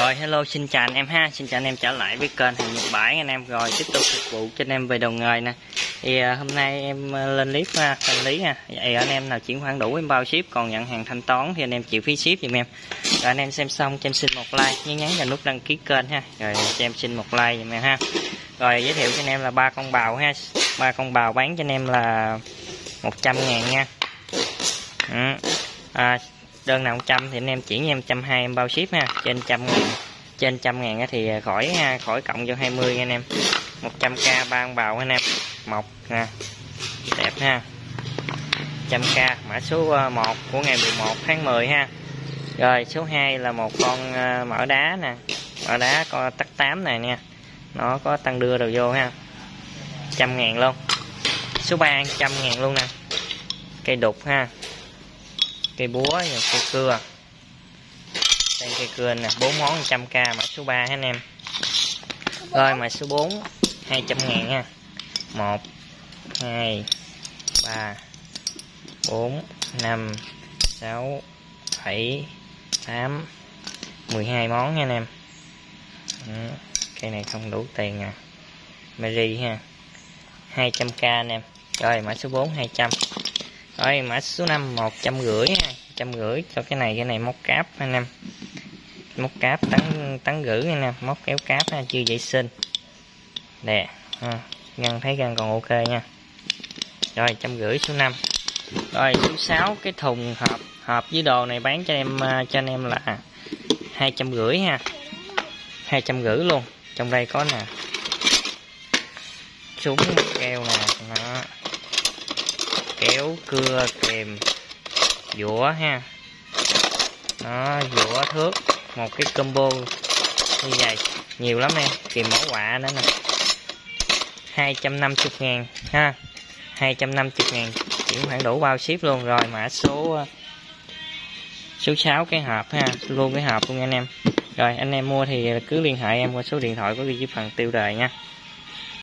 Rồi hello, xin chào anh em ha, xin chào anh em trở lại với kênh Hàng Nhật Bãi anh em. Rồi tiếp tục phục vụ cho anh em về đồ nghề nè. Thì hôm nay em lên clip thanh lý ha. Vậy anh em nào chuyển khoản đủ em bao ship, còn nhận hàng thanh toán thì anh em chịu phí ship giùm em. Rồi anh em xem xong cho em xin một like, nhớ nhấn vào nút đăng ký kênh ha. Rồi cho em xin một like giùm em ha. Rồi giới thiệu cho anh em là 3 con bào ha. 3 con bào bán cho anh em là 100.000 nha. Đơn nào 100 thì anh em chuyển cho em 120 em bao ship ha. Trên 100.000, trên 100.000 thì khỏi cộng cho 20 nha anh em. 100k 3 con bào anh em. Một nè, đẹp ha. 100k mã số 1 của ngày 11 tháng 10 ha. Rồi số 2 là một con mỡ đá nè, mỡ đá con tắc 8 này nha, nó có tăng đưa đầu vô ha, 100.000 luôn. Số 3 100.000 luôn nè, cây đục ha, cây búa và cây cưa. Đây cây cưa nè, 4 món 100k mã số 3 ha anh em. Rồi mã số 4 200.000 nha. 1 2 3 4 5 6 7 8 12 món nha anh em. Cây này không đủ tiền nè, Mary ha, 200k anh em. Rồi mã số 4 200. Rồi mã số 5 150 ha, 150 cho cái này móc cáp anh em. Móc cáp tấn gửi anh em, móc kéo cáp ha, chưa vệ sinh. Nè, găng thấy găng còn ok nha. Rồi 150 số 5. Rồi số 6 cái thùng hộp với đồ này bán cho anh em là 250 ha. 250 luôn. Trong đây có nè, súng keo nè, đó, kéo cưa kèm dũa ha, đó, dũa thước, một cái combo như vậy, nhiều lắm em, kèm mẫu quạ nữa nè. 250.000 ha, 250.000 chuyển khoản đủ bao ship luôn. Rồi mã số 6 cái hộp ha, luôn cái hộp luôn anh em. Rồi anh em mua thì cứ liên hệ em qua số điện thoại có ghi dưới phần tiêu đề nha.